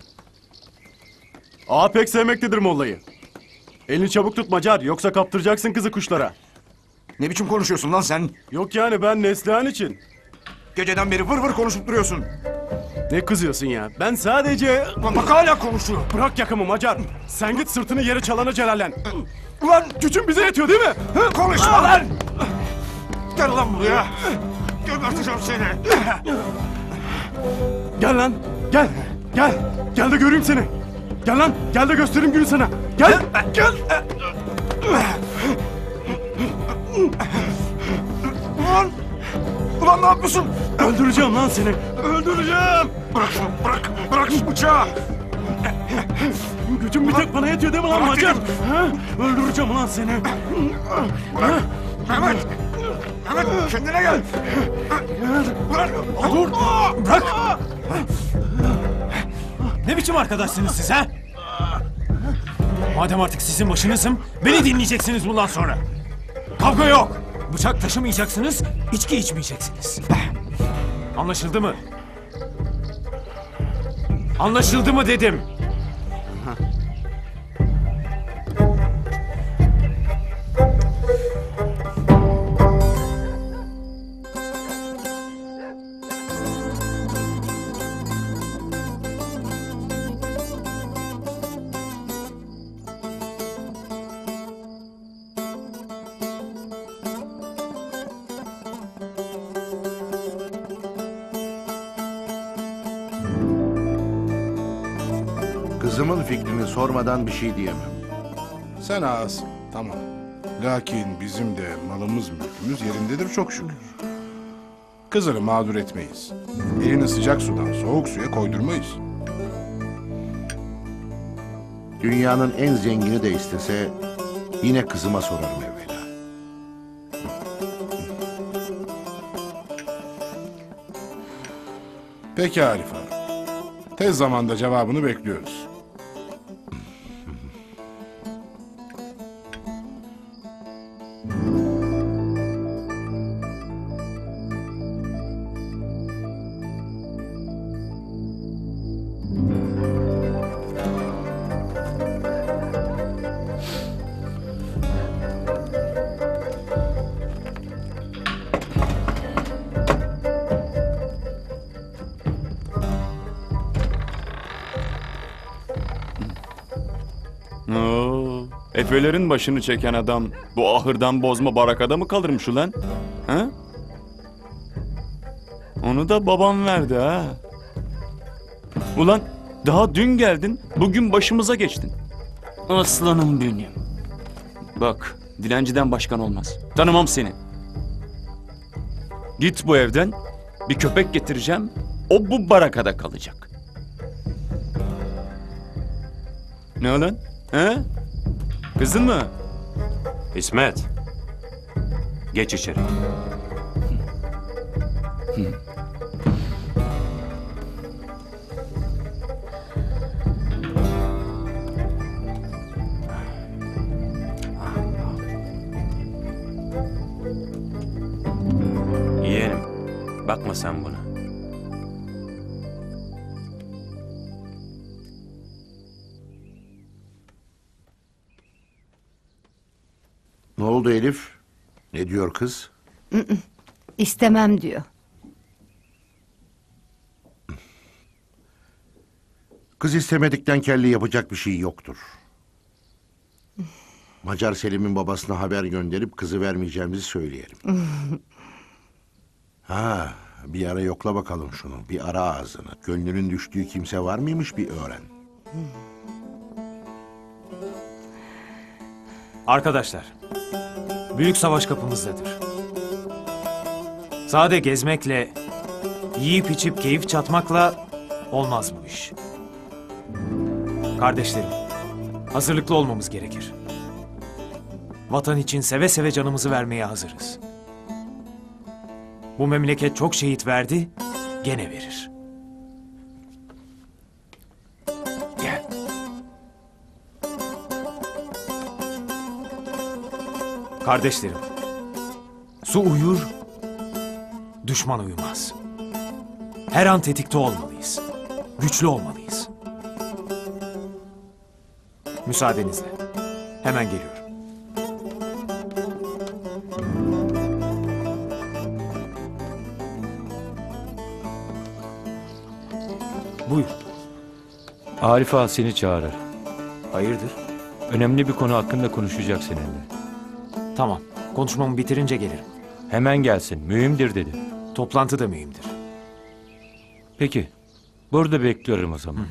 Speaker 6: Ağa pek sevmektedir Molla'yı. Elini çabuk tut Macar, yoksa kaptıracaksın kızı kuşlara.
Speaker 4: Ne biçim konuşuyorsun lan sen?
Speaker 6: Yok yani, ben Neslihan için.
Speaker 4: Geceden beri vır vır konuşup duruyorsun.
Speaker 6: Ne kızıyorsun ya? Ben sadece...
Speaker 4: Lan bak hala konuşuyor.
Speaker 6: Bırak yakamı Macar. Sen git sırtını yere çalana celallen. Ulan gücün bize yetiyor değil mi?
Speaker 4: Konuşma lan! Gel lan buraya. Geberteceğim seni.
Speaker 6: Gel lan, gel. Gel. Gel de göreyim seni. Gel lan. Gel de göstereyim günü sana. Gel. Gel.
Speaker 4: Ulan ne yapıyorsun?
Speaker 6: Öldüreceğim lan seni. Öldüreceğim.
Speaker 4: Bırak şunu, bırak şu bıçağı.
Speaker 6: Gücüm bir tek bana yetiyor değil mi lan Macar? Ha? Öldüreceğim lan seni.
Speaker 4: Bırak. Mehmet. Mehmet kendine gel. Bırak.
Speaker 1: Dur. Bırak. Ne biçim arkadaşsınız siz ha? Madem artık sizin başınızım, beni dinleyeceksiniz bundan sonra. Kavga yok. Bıçak taşımayacaksınız, içki içmeyeceksiniz. Anlaşıldı mı? Anlaşıldı mı dedim.
Speaker 13: Kızımın fikrini sormadan bir şey diyemem.
Speaker 2: Sen ağasın, tamam. Lakin bizim de malımız mülkümüz yerindedir çok şükür. Kızını mağdur etmeyiz. Elini sıcak sudan soğuk suya koydurmayız.
Speaker 13: Dünyanın en zengini de istese yine kızıma sorarım evvela.
Speaker 2: Peki Arif Ağa. Tez zamanda cevabını bekliyoruz.
Speaker 8: Oo, Efelerin başını çeken adam bu ahırdan bozma barakada mı kalırmış ulan? Ha? Onu da babam verdi ha. Ulan daha dün geldin, bugün başımıza geçtin. Aslanım benim. Bak, dilenciden başkan olmaz. Tanımam seni. Git bu evden, bir köpek getireceğim, o bu barakada kalacak. Ne lan? He? Kızın mı?
Speaker 7: İsmet. Geç içeri. Yeğenim, bakma sen buna.
Speaker 13: Ne oldu Elif? Ne diyor kız?
Speaker 11: İstemem diyor.
Speaker 13: Kız istemedikten kelli yapacak bir şey yoktur. Macar Selim'in babasına haber gönderip kızı vermeyeceğimizi söyleyelim. Ha, bir ara yokla bakalım şunu. Bir ara ağzını. Gönlünün düştüğü kimse var mıymış bir öğren.
Speaker 1: Arkadaşlar, büyük savaş kapımızdadır. Sade gezmekle, yiyip içip keyif çatmakla olmaz bu iş. Kardeşlerim, hazırlıklı olmamız gerekir. Vatan için seve seve canımızı vermeye hazırız. Bu memleket çok şehit verdi, gene verir. Gel. Kardeşlerim, su uyur, düşman uyumaz. Her an tetikte olmalıyız. Güçlü olmalıyız. Müsaadenizle. Hemen geliyorum. Buyur.
Speaker 15: Arif Ağa seni çağırır.
Speaker 1: Hayırdır?
Speaker 15: Önemli bir konu hakkında konuşacak seninle.
Speaker 1: Tamam. Konuşmamı bitirince gelirim.
Speaker 15: Hemen gelsin. Mühimdir dedi.
Speaker 1: Toplantı da mühimdir.
Speaker 15: Peki. Burada bekliyorum o zaman.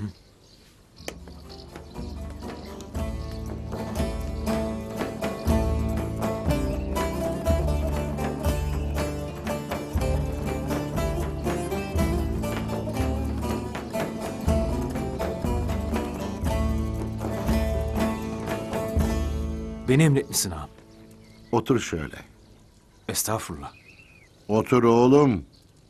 Speaker 1: Beni emretmişsin ağam.
Speaker 13: Otur şöyle.
Speaker 1: Estağfurullah.
Speaker 13: Otur oğlum.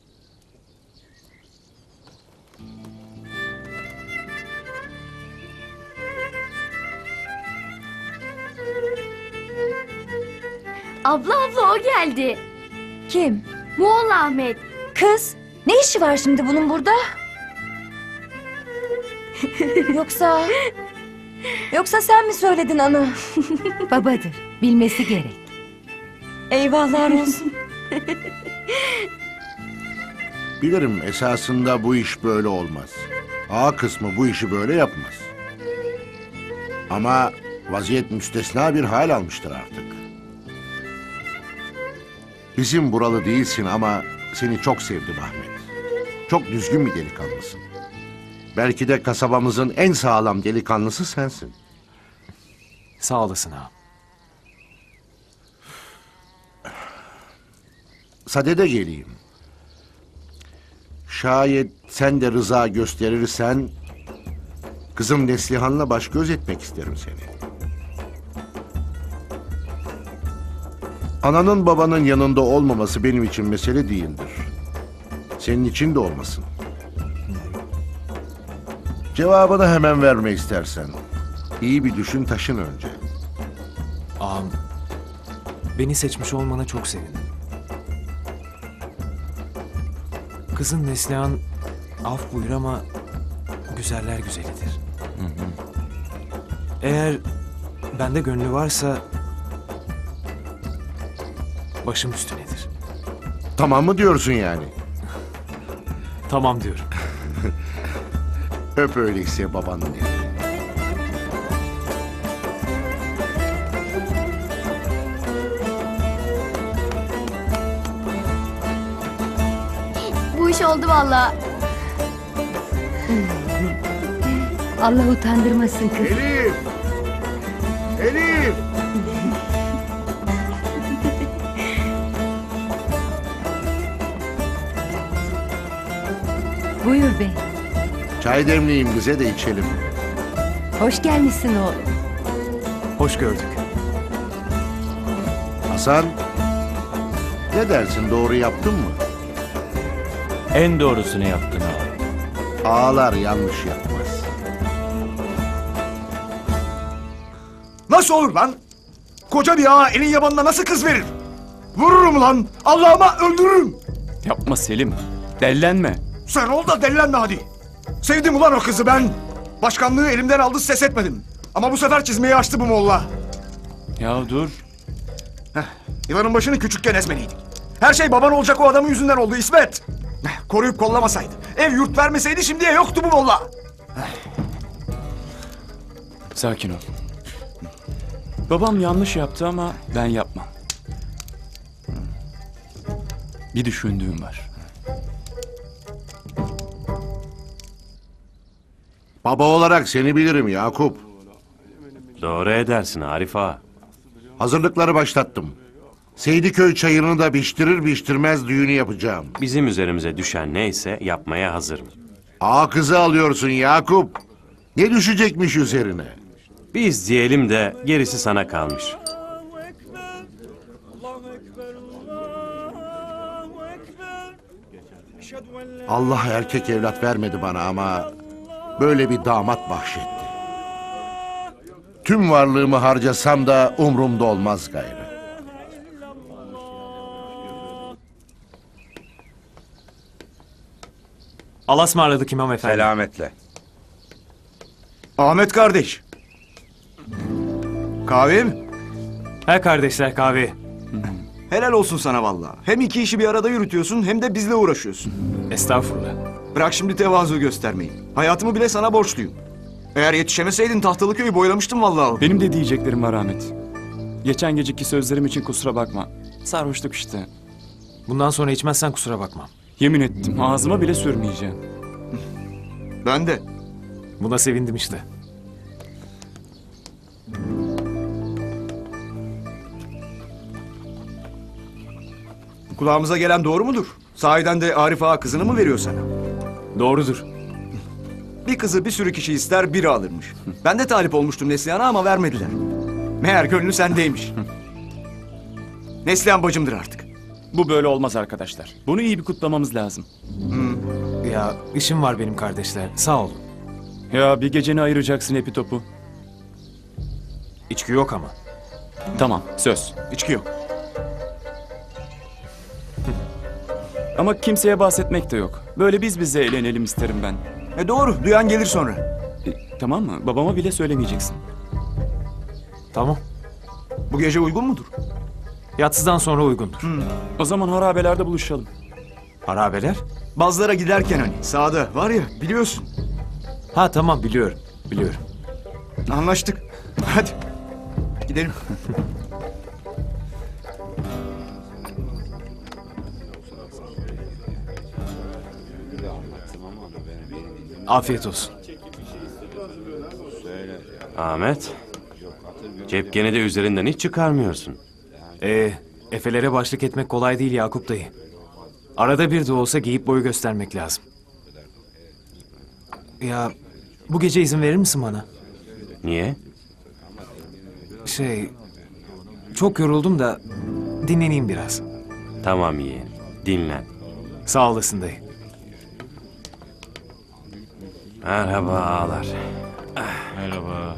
Speaker 12: Abla o geldi.
Speaker 11: Kim?
Speaker 12: Moğol Ahmet.
Speaker 11: Kız. Ne işi var şimdi bunun burada? Yoksa... Yoksa sen mi söyledin ana?
Speaker 10: Babadır. Bilmesi gerek.
Speaker 11: Eyvahlar olsun.
Speaker 13: Bilirim esasında bu iş böyle olmaz. A kısmı bu işi böyle yapmaz. Ama vaziyet müstesna bir hal almıştır artık. Bizim buralı değilsin ama seni çok sevdim Ahmet. Çok düzgün bir delikanlısın. Belki de kasabamızın en sağlam delikanlısı sensin.
Speaker 1: Sağ olasın ağam.
Speaker 13: Sadede geleyim. Şayet sen de rıza gösterirsen... ...kızım Neslihan'la baş göz etmek isterim seni. Ananın babanın yanında olmaması benim için mesele değildir. Senin için de olmasın. Cevabını hemen verme istersen. İyi bir düşün taşın önce.
Speaker 1: Ağam, beni seçmiş olmana çok sevindim. Kızın Neslihan, af buyur ama güzeller güzelidir. Eğer bende gönlü varsa başım üstünedir.
Speaker 13: Tamam mı diyorsun yani?
Speaker 1: Tamam diyorum.
Speaker 13: Öp öyleyse babanın elini.
Speaker 12: Bu iş oldu vallahi.
Speaker 10: Allah utandırmasın kız.
Speaker 13: Elif! Elif!
Speaker 10: Buyur bey.
Speaker 13: Çay demleyeyim bize de içelim.
Speaker 10: Hoş gelmişsin oğlum.
Speaker 1: Hoş gördük.
Speaker 13: Hasan, ne dersin doğru yaptın mı?
Speaker 15: En doğrusunu yaptın ağam.
Speaker 13: Ağalar yanlış yapmaz.
Speaker 4: Nasıl olur lan? Koca bir ağa elin yabanına nasıl kız verir? Vururum lan! Allah'ıma öldürürüm!
Speaker 8: Yapma Selim. Dellenme.
Speaker 4: Sen ol da dellenme hadi. Sevdim ulan o kızı ben. Başkanlığı elimden aldı ses etmedim. Ama bu sefer çizmeyi açtı bu molla.
Speaker 8: Ya dur.
Speaker 4: Yılanın başını küçükken ezmeliydik. Her şey baban olacak o adamın yüzünden oldu İsmet. Koruyup kollamasaydı, ev yurt vermeseydi şimdiye yoktu bu molla.
Speaker 8: Sakin ol. Babam yanlış yaptı ama ben yapmam. Bir düşündüğüm var.
Speaker 13: Baba olarak seni bilirim Yakup.
Speaker 7: Doğru edersin Arif ağa.
Speaker 13: Hazırlıkları başlattım. Seydiköy çayırını da biçtirir biçtirmez düğünü yapacağım.
Speaker 7: Bizim üzerimize düşen neyse yapmaya hazırım.
Speaker 13: Ağa kızı alıyorsun Yakup. Ne düşecekmiş üzerine?
Speaker 7: Biz diyelim de gerisi sana kalmış.
Speaker 13: Allah erkek evlat vermedi bana ama böyle bir damat bahşetti. Tüm varlığımı harcasam da umrumda olmaz gayrı.
Speaker 1: Allah'a ısmarladık İmam Efendi.
Speaker 9: Selametle.
Speaker 4: Ahmet kardeş. Kahve mi?
Speaker 1: He kardeşler kahve.
Speaker 4: Helal olsun sana vallahi. Hem iki işi bir arada yürütüyorsun hem de bizle uğraşıyorsun.
Speaker 1: Estağfurullah.
Speaker 4: Bırak şimdi tevazu göstermeyi. Hayatımı bile sana borçluyum. Eğer yetişemeseydin tahtalı köyü boylamıştım vallahi.
Speaker 8: Benim de diyeceklerim var Ahmet. Geçen geceki sözlerim için kusura bakma. Sarhoşluk işte.
Speaker 1: Bundan sonra içmezsen kusura bakmam.
Speaker 8: Yemin ettim ağzıma bile sürmeyeceğim.
Speaker 4: Ben de.
Speaker 1: Buna sevindim işte.
Speaker 4: Kulağımıza gelen doğru mudur? Sahiden de Arif Ağa kızını mı veriyor sana?
Speaker 1: Doğrudur.
Speaker 4: Bir kızı bir sürü kişi ister, biri alırmış. Ben de talip olmuştum Neslihan'a ama vermediler. Meğer gönlü sendeymiş. Neslihan bacımdır artık.
Speaker 8: Bu böyle olmaz arkadaşlar. Bunu iyi bir kutlamamız lazım.
Speaker 1: Ya işim var benim kardeşler. Sağ olun.
Speaker 8: Ya bir geceni ayıracaksın Epi Topu.
Speaker 1: İçki yok ama.
Speaker 8: Tamam, söz. İçki yok. Ama kimseye bahsetmek de yok. Böyle biz bize eğlenelim isterim ben.
Speaker 4: Doğru, duyan gelir sonra.
Speaker 8: Tamam mı? Babama bile söylemeyeceksin.
Speaker 1: Tamam.
Speaker 4: Bu gece uygun mudur?
Speaker 1: Yatsıdan sonra uygundur.
Speaker 8: O zaman harabelerde buluşalım.
Speaker 1: Harabeler?
Speaker 4: Bazılara giderken hani sağda var ya, biliyorsun.
Speaker 1: Ha tamam, biliyorum. Biliyorum.
Speaker 4: Anlaştık. Hadi gidelim.
Speaker 1: Afiyet olsun.
Speaker 7: Ahmet, cepkeni de üzerinden hiç çıkarmıyorsun.
Speaker 1: Efelere başlık etmek kolay değil Yakup dayı. Arada bir de olsa giyip boyu göstermek lazım. Ya bu gece izin verir misin bana?
Speaker 7: Niye?
Speaker 1: Çok yoruldum da dinleneyim biraz.
Speaker 7: Tamam yeğen, dinlen.
Speaker 1: Sağ olasın dayı.
Speaker 7: Merhaba ağalar.
Speaker 15: Merhaba.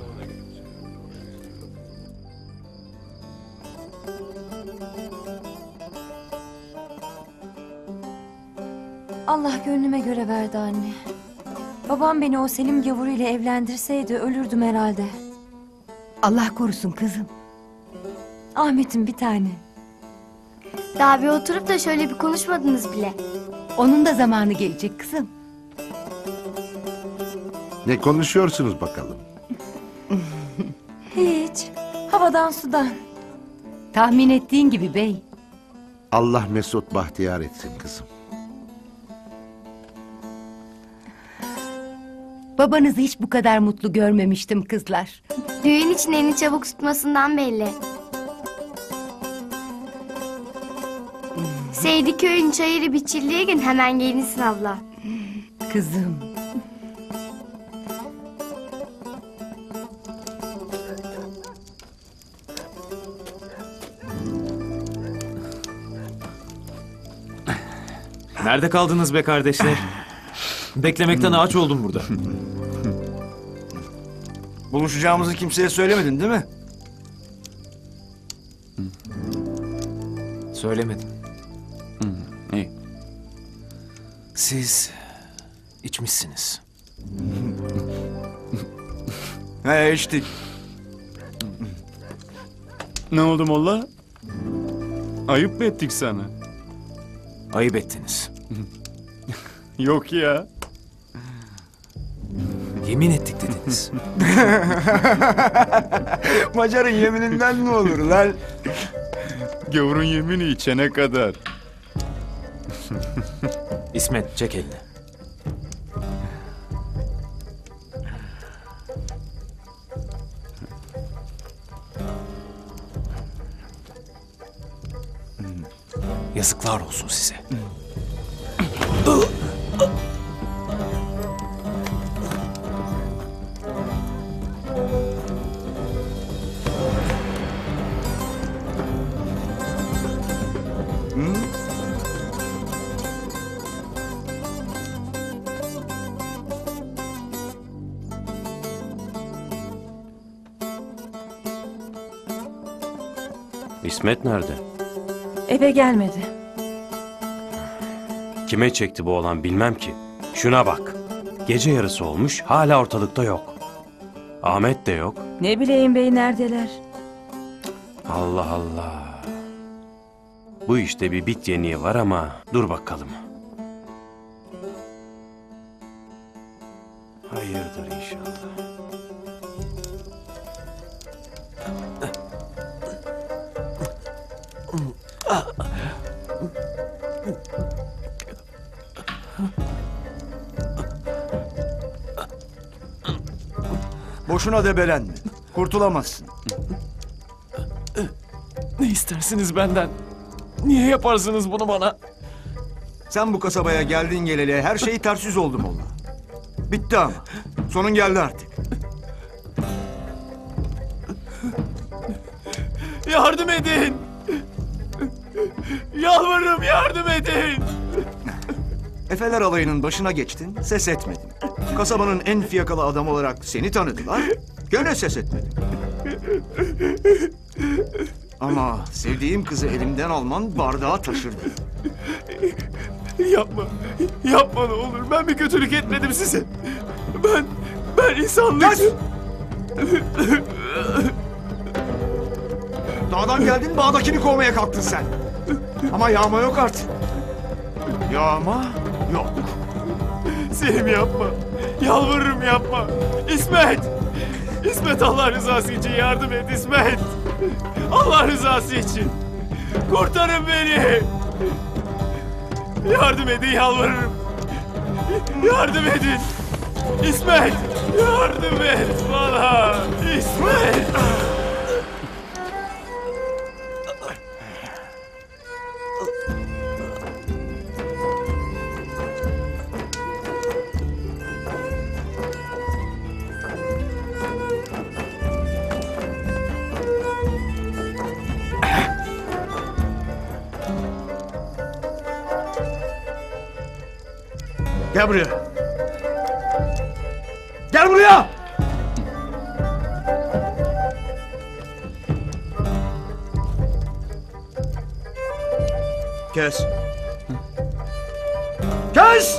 Speaker 11: Allah gönlüme göre verdi anne. Babam beni o Selim gavuruyla evlendirseydi ölürdüm herhalde.
Speaker 10: Allah korusun kızım.
Speaker 11: Ahmet'im bir tane.
Speaker 12: Daha bir oturup da şöyle bir konuşmadınız bile.
Speaker 10: Onun da zamanı gelecek kızım.
Speaker 13: Ne konuşuyorsunuz bakalım?
Speaker 11: Hiç. Havadan sudan.
Speaker 10: Tahmin ettiğin gibi bey.
Speaker 13: Allah mesut bahtiyar etsin kızım.
Speaker 10: Babanızı hiç bu kadar mutlu görmemiştim kızlar.
Speaker 12: Düğün için elini çabuk tutmasından belli. Seydiköy'ün çayırı biçildiği gün hemen gelirsin abla.
Speaker 10: Kızım.
Speaker 1: Nerede kaldınız be kardeşler? Beklemekten ağaç oldum burada.
Speaker 4: Buluşacağımızı kimseye söylemedin değil mi?
Speaker 1: Söylemedim.
Speaker 8: İyi.
Speaker 1: Siz içmişsiniz.
Speaker 4: İçtik.
Speaker 8: Ne oldu Molla? Ayıp mı ettik sana?
Speaker 1: Ayıp ettiniz.
Speaker 8: Yok ya.
Speaker 1: Yemin ettik dediniz.
Speaker 4: Macar'ın yemininden mi olur lan?
Speaker 8: Gavurun yemini içene kadar.
Speaker 1: İsmet çek elini. Yazıklar olsun size.
Speaker 7: İsmet nerede?
Speaker 11: Eve gelmedi.
Speaker 7: Kime çekti bu olan bilmem ki. Şuna bak. Gece yarısı olmuş, hala ortalıkta yok. Ahmet de yok.
Speaker 11: Ne bileyim bey neredeler?
Speaker 7: Allah Allah. Bu işte bir bit yeniği var ama dur bakalım. Hayırdır inşallah.
Speaker 4: Boşuna debelenme. Kurtulamazsın.
Speaker 1: Ne istersiniz benden? Niye yaparsınız bunu bana?
Speaker 4: Sen bu kasabaya geldin geleli her şey ters yüz oldu Molla. Bitti ama. Sonun geldi artık.
Speaker 1: Yardım edin! Yalvarırım yardım edin!
Speaker 4: Efeler alayının başına geçtin, ses etmedin. Kasabanın en fiyakalı adamı olarak seni tanıdılar, gene ses etmedin. Ama sevdiğim kızı elimden alman bardağı taşırdı.
Speaker 1: Yapma, yapma ne olur. Ben bir kötülük etmedim size. Ben insanlık...
Speaker 4: Kes! Dağdan geldin, bağdakini kovmaya kalktın sen. Ama yağma yok artık. Yağma yok.
Speaker 1: Selim yapma. Yalvarırım yapma. İsmet! İsmet Allah rızası için yardım et İsmet! Allah rızası için! Kurtarın beni! Yardım edin yalvarırım! Yardım edin! İsmet! Yardım et bana! İsmet!
Speaker 4: Gel buraya. Gel buraya! Kes. Kes!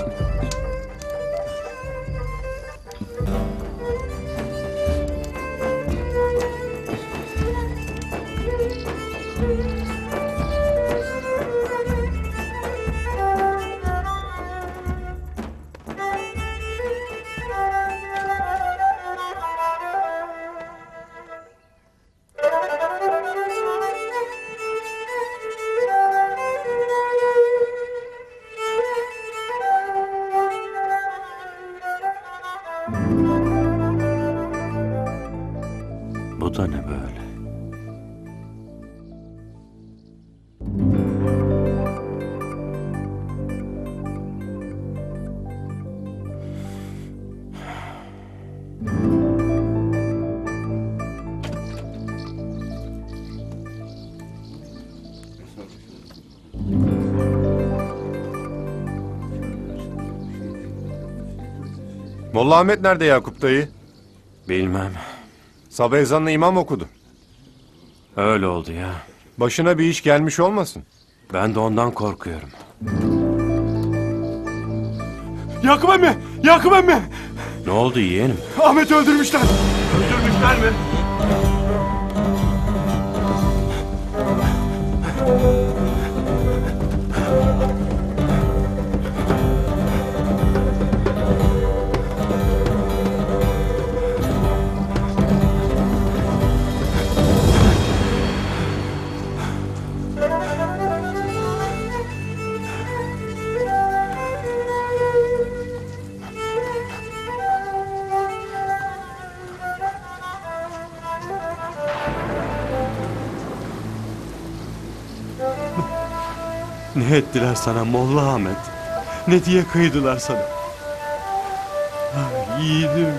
Speaker 7: Bu da ne böyle?
Speaker 9: Molla Ahmet nerede Yakup dayı?
Speaker 7: Bilmem.
Speaker 9: Sabah ezanına imam okudu.
Speaker 7: Öyle oldu ya.
Speaker 9: Başına bir iş gelmiş olmasın?
Speaker 7: Ben de ondan korkuyorum.
Speaker 6: Yakup emmi! Yakup emmi!
Speaker 7: Ne oldu yeğenim?
Speaker 6: Ahmet'i öldürmüşler.
Speaker 4: Öldürmüşler mi?
Speaker 7: Ne ettiler sana Molla Ahmet? Ne diye kıydılar sana? Ah, yiğidim.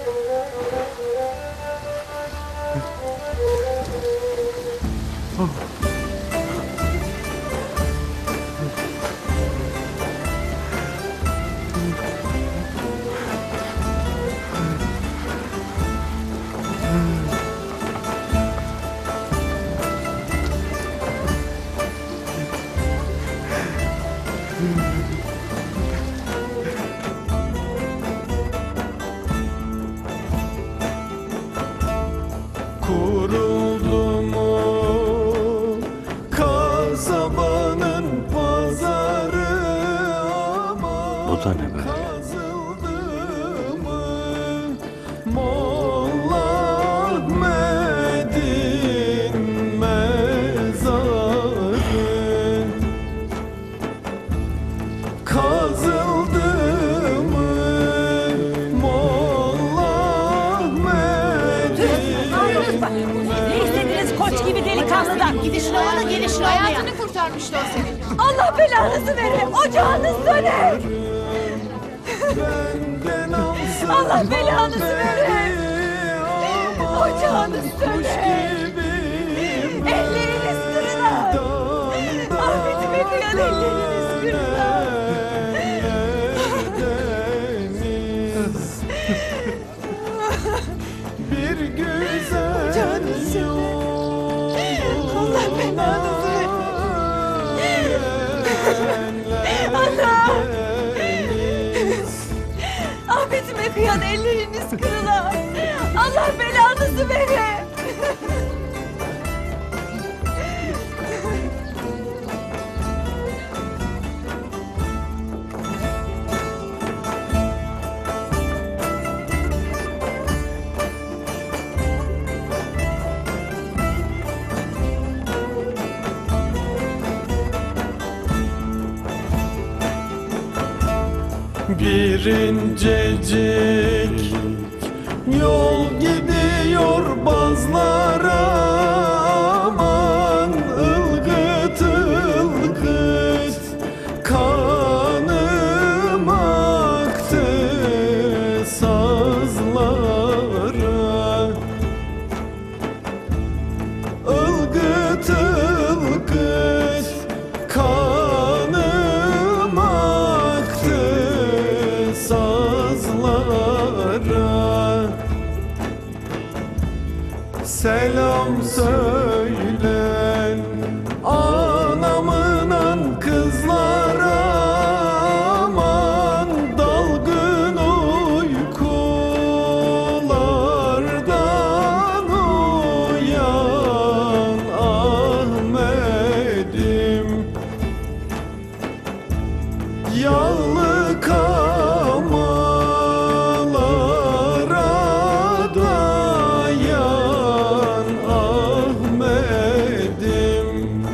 Speaker 1: Kuruldu mu kasabanın pazarı ama
Speaker 7: Bu da ne böyle?
Speaker 1: kazıldı mı Molla Ahmet'in mezarı kazıldı mı Molla Ahmet
Speaker 16: Kılıç gibi delikanlıdan.
Speaker 3: Gidişin olana gelişin olmaya. Hayatını kurtarmıştı o senin.
Speaker 16: Allah belanızı verir. Ocağınız söner. Allah belanızı verir. Ocağınız söner. Elleriniz kırılar. Ahmet'ime kıyan elleriniz kırılar.
Speaker 17: Bir güzel
Speaker 16: Ocağınız söner. Allah belanızı verir. Allah! Ahmet'ime kıyan elleriniz kırılar. Allah belanızı verir.
Speaker 17: bir incecik yol gidiyor bazlara, aman ılgıt ılgıt kanım aktı sazlara. Ilgıt ılgıt kanım aktı sazlara. Selam söylen anamınan kızlara, aman dalgın uykulardan uyan Ahmet'im. Yağlı kamalara dayan Ahmet'im.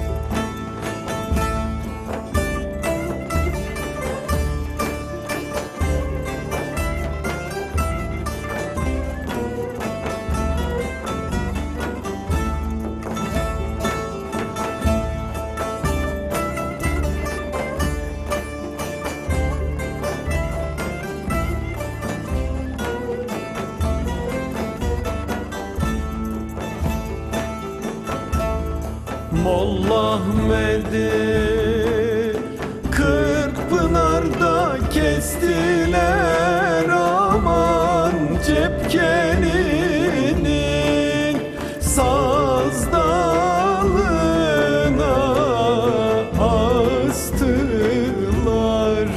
Speaker 17: Molla Ahmet'i Kırkpınar'da kestiler, aman cepkeninin saz dalına astılar.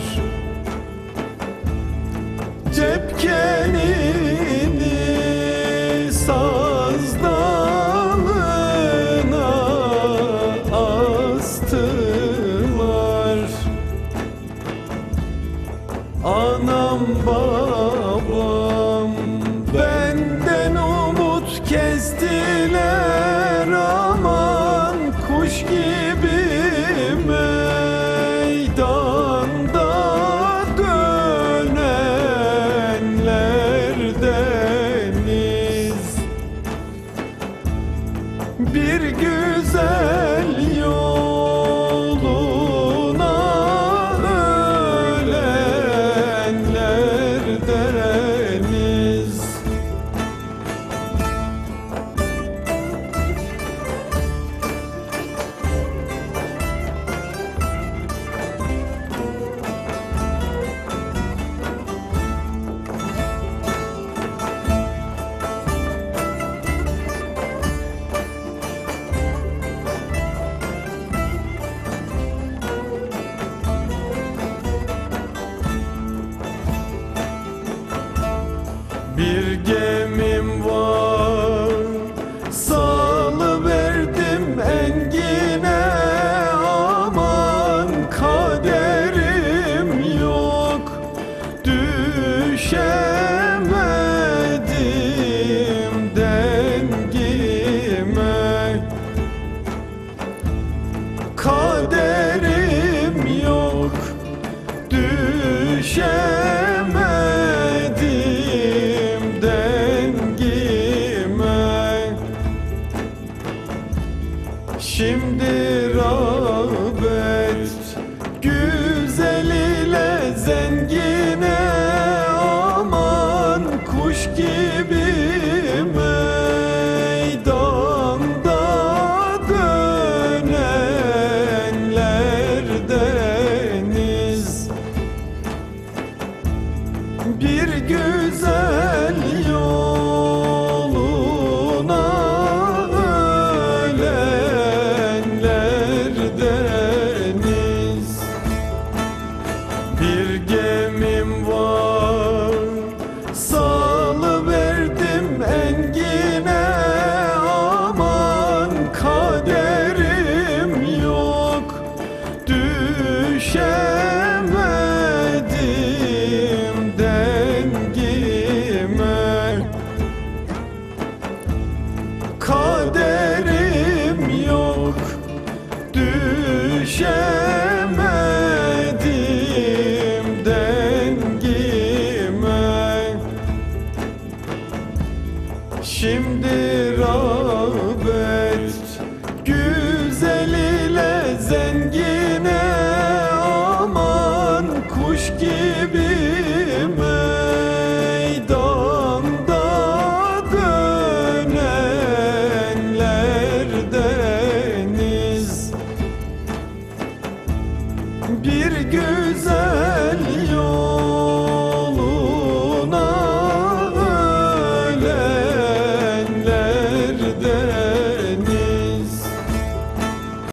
Speaker 17: Cepkenini saz dalına astılar. Anam babam benden umut kestiler, aman kuş gibi meydanda dönenlerdeniz. Bir güzel yoluna ölenlerdeniz. Bir gemim var, salıverdim engine, aman kaderim yok, düşemedim dengime. Kaderim yok, düşemedim dengime. Şimdi rağbet güzel ile zengine, aman kuş gibi meydanda dönenler deniz. Bir güzel yoluna ölenler deniz. Bir gemim var, salıverdim engine, aman kaderim yok, düşemedim dengime. Kaderim yok, düşemedim dengime. Şimdi rağbet güzel ile zengine, aman kuş gibi